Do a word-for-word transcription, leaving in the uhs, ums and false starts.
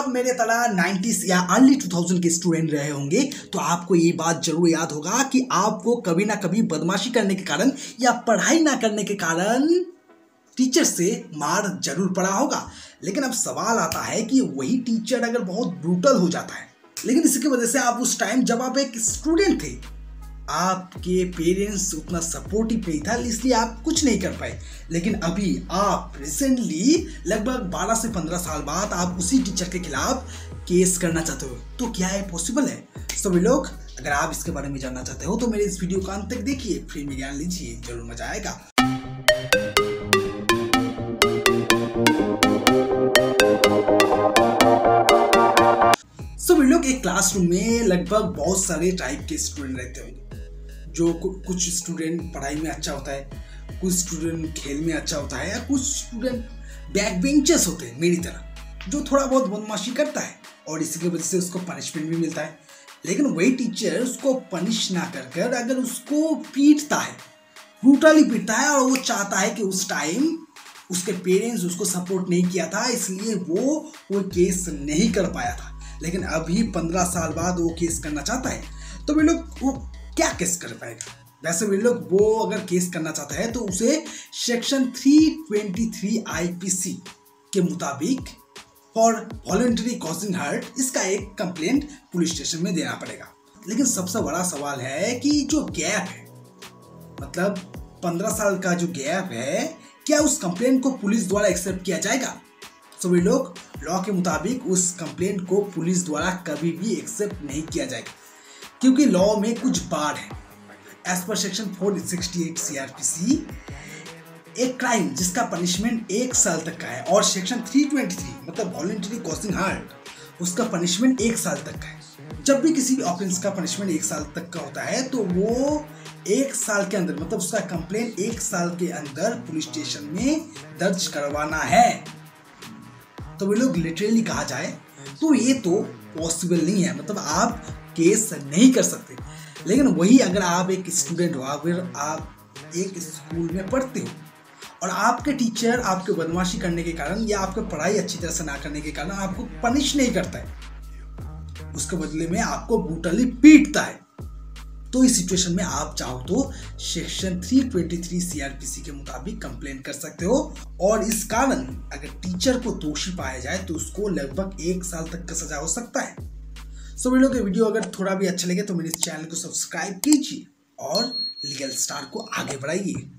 आप मेरे तरह नाइंटीज़ या अर्ली टू थाउज़ेंड के स्टूडेंट रहे होंगे तो आपको ये बात जरूर याद होगा कि आपको कभी ना कभी बदमाशी करने के कारण या पढ़ाई ना करने के कारण टीचर से मार जरूर पड़ा होगा। लेकिन अब सवाल आता है कि वही टीचर अगर बहुत ब्रूटल हो जाता है, लेकिन इसकी वजह से आप उस टाइम जब आप एक स्टूडेंट थे आपके पेरेंट्स उतना सपोर्टिव नहीं था, इसलिए आप कुछ नहीं कर पाए। लेकिन अभी आप रिसेंटली लगभग बारह से पंद्रह साल बाद आप उसी टीचर के खिलाफ केस करना चाहते हो, तो क्या ये पॉसिबल है? सभी लोग अगर आप इसके बारे में जानना चाहते हो तो मेरे इस वीडियो का अंत तक देखिए, फ्री में ज्ञान लीजिए, जरूर मजा आएगा। सभी लोग एक क्लासरूम में लगभग बहुत सारे टाइप के स्टूडेंट रहते होंगे। जो कुछ स्टूडेंट पढ़ाई में अच्छा होता है, कुछ स्टूडेंट खेल में अच्छा होता है, या कुछ स्टूडेंट बैक बेंचर्स होते हैं मेरी तरह, जो थोड़ा बहुत बदमाशी करता है और इसकी वजह से उसको पनिशमेंट भी मिलता है। लेकिन वही टीचर उसको पनिश ना कर कर अगर उसको पीटता है, ब्रूटली पीटता है, और वो चाहता है कि उस टाइम उसके पेरेंट्स उसको सपोर्ट नहीं किया था इसलिए वो वो केस नहीं कर पाया था, लेकिन अभी पंद्रह साल बाद वो केस करना चाहता है, तो वे लोग वो क्या केस कर पाएगा? वैसे वे लोग वो अगर केस करना चाहता है तो उसे सेक्शन तीन सौ तेईस आईपीसी के मुताबिक फॉर वॉलंटरी कॉजिंग हर्ट इसका एक कंप्लेंट पुलिस स्टेशन में देना पड़ेगा। लेकिन सबसे बड़ा सवाल है कि जो गैप है, मतलब पंद्रह साल का जो गैप है, क्या उस कंप्लेंट को पुलिस द्वारा एक्सेप्ट किया जाएगा? सभी लोग लॉ के मुताबिक उस कंप्लेंट को पुलिस द्वारा कभी भी एक्सेप्ट नहीं किया जाएगा, क्योंकि लॉ में कुछ बार है। एज पर सेक्शन चार सौ अड़सठ सीआरपीसी एक क्राइम जिसका पनिशमेंट एक साल तक का है, और सेक्शन तीन सौ तेईस मतलब वॉलंटरी कॉजिंग हार्ट उसका पनिशमेंट एक साल तक का है। जब भी किसी भी ऑफेंस का पनिशमेंट एक साल तक का होता है तो वो एक साल के अंदर, मतलब उसका कंप्लेंट एक साल के अंदर पुलिस स्टेशन में दर्ज करवाना है। तो वे लोग लिटरली कहा जाए तो ये तो पॉसिबल नहीं है, मतलब आप केस नहीं कर सकते। लेकिन वही अगर आप एक स्टूडेंट हो, अगर आप एक स्कूल में पढ़ते हो और आपके टीचर आपके बदमाशी करने के कारण या आपको पढ़ाई अच्छी तरह से ना करने के कारण आपको पनिश नहीं करता है, उसके बदले में आपको ब्रूटली पीटता है, तो इस सिचुएशन में आप चाहो तो सेक्शन तीन सौ तेईस सीआरपीसी के मुताबिक कंप्लेंट कर सकते हो, और इस कारण अगर टीचर को दोषी पाया जाए तो उसको लगभग एक साल तक का सजा हो सकता है। सो वीडियो के वीडियो अगर थोड़ा भी अच्छा लगे तो मेरे इस चैनल को सब्सक्राइब कीजिए और लीगल स्टार को आगे बढ़ाइए।